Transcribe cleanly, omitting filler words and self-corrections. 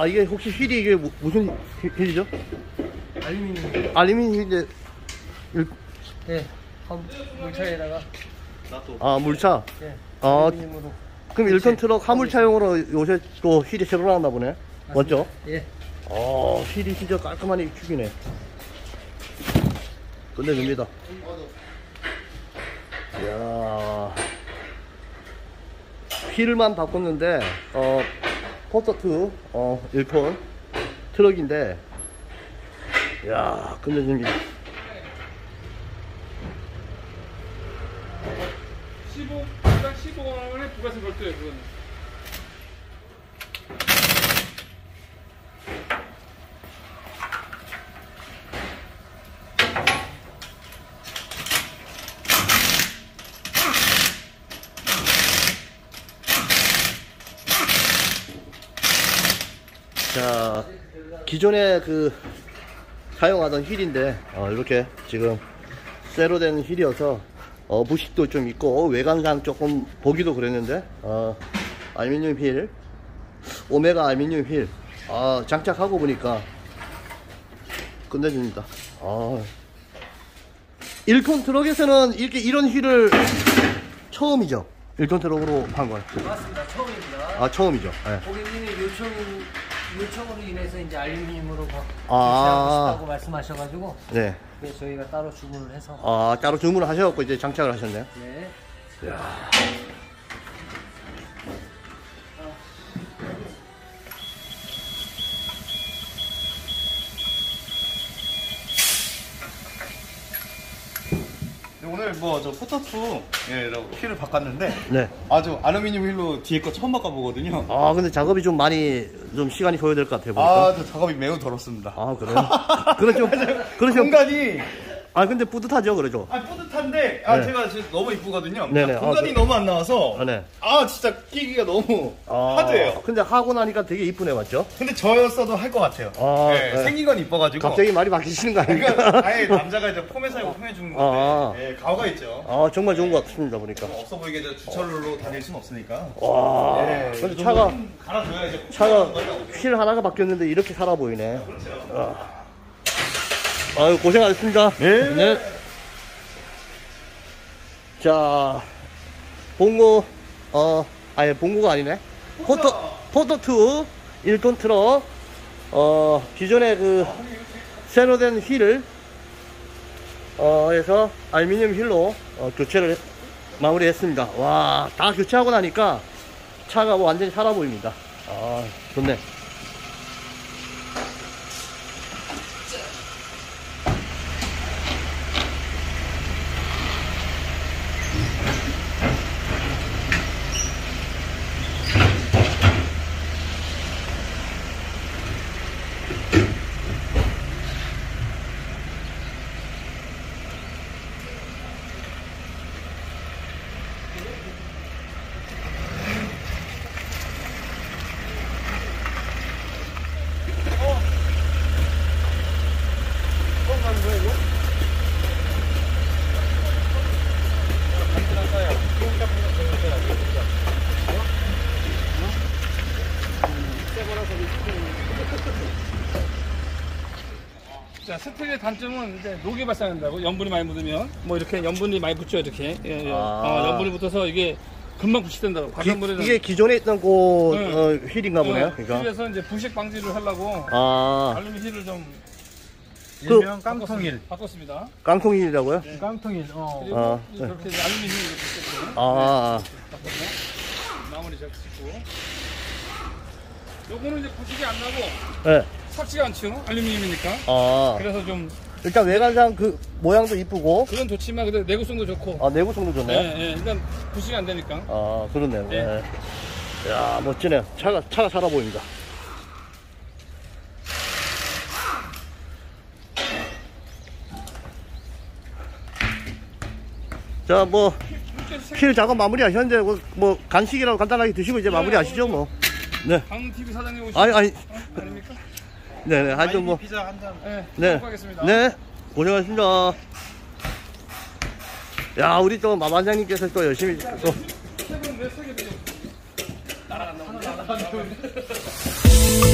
아, 이게 혹시 휠이 이게 무슨 휠이죠? 알루미늄. 알루미늄 휠인데. 네. 물차에다가. 아, 물차? 네. 아, 알루미늄으로. 그럼 1톤 트럭 화물차용으로 요새 또 휠이 새로 나왔나 보네? 맞죠? 예. 휠이 진짜 깔끔하게 축이네. 끝내줍니다. 이야. 휠만 바꿨는데, 포터2, 1톤 트럭인데, 이야, 끝내줍니다. 15원에 부가세 별도예요, 그거는. 자, 기존에 사용하던 휠인데, 이렇게 지금 쇠로 된 휠이어서, 부식도 좀 있고, 외관상 조금 보기도 그랬는데, 알루미늄 휠, 오메가 알루미늄 휠, 장착하고 보니까 끝내줍니다. 1톤 트럭에서는 이런 휠을 처음이죠? 1톤 트럭으로 판 건. 맞습니다. 처음입니다. 처음이죠. 네. 고객님이 요청으로 인해서 이제 알루미늄으로 교체하고 싶다고 말씀하셔가지고. 네. 그래서 저희가 따로 주문을 해서. 따로 주문을 하셔갖고 이제 장착을 하셨네요. 네. 이야. 오늘 저 포터2 휠을 바꿨는데 네. 아주 알루미늄 휠로 뒤에 거 처음 바꿔보거든요. 근데 작업이 좀 시간이 소요될 것 같아요. 보니까. 저 작업이 매우 더럽습니다. 그래요? 그러죠. 공간이 근데 뿌듯하죠, 그러죠? 뿌듯한데 네. 제가 지금 너무 이쁘거든요. 네네. 공간이 너무 안 나와서 네. 진짜 끼기가 너무 하드해요. 근데 하고 나니까 되게 이쁘네, 맞죠? 근데 저였어도 할 것 같아요. 네. 생긴 건 이뻐가지고. 갑자기 말이 바뀌시는 거 아닙니까? 그러니까 아예 남자가 이제 폼에 살고 폼에 죽는 건데 가오가 있죠. 정말 좋은 것 같습니다, 보니까. 없어 보이게 주철로 다닐 순 없으니까. 근데 차가 갈아줘야지. 휠 하나가 바뀌었는데 이렇게 살아 보이네. 아유, 고생하셨습니다. 네. 자, 봉고, 봉고가 아니네. 포터2 1톤 트럭, 기존에 새로 된 휠을, 해서 알루미늄 휠로, 교체를 마무리했습니다. 와, 다 교체하고 나니까 차가 완전히 살아 보입니다. 좋네. 자, 스틱의 단점은 이제 녹이 발생한다고. 염분이 많이 묻으면 이렇게 염분이 많이 붙죠, 이렇게. 염분이 붙어서 이게 금방 부식된다고. 바닷물에는 이게 기존에 있던 휠인가 보네요. 그러니까. 그래서 이제 부식 방지를 하려고 알루미늄 휠을 좀 일명 깡통휠 바꿨습니다. 깡통휠이라고요? 네. 깡통휠. 그리고 이렇게 이제 알루미늄 이렇게 쓰고. 바꿨네. 마무리 잘 짓고. 요거는 이제 부식이 안 나고. 네. 삭지가 않죠, 알루미늄이니까. 그래서 좀 일단 외관상 모양도 이쁘고. 그건 좋지만 근데 내구성도 좋고. 내구성도 좋네. 네, 일단 부식이 안 되니까. 그렇네요. 네. 네. 야, 멋지네요. 차가 살아 보입니다. 자, 휠 작업 마무리 하셨는데, 간식이라고 간단하게 드시고 이제 마무리 하시죠, 뭐. 네. 강TV 사장님 오시죠. 아니. 아닙니까? 네네, 하여튼 피자 한 잔. 네. 하겠습니다. 네. 고생하셨습니다. 야, 우리 또 마반장님께서 또 열심히 또. 세 분 몇 세개 드려? 날아간다.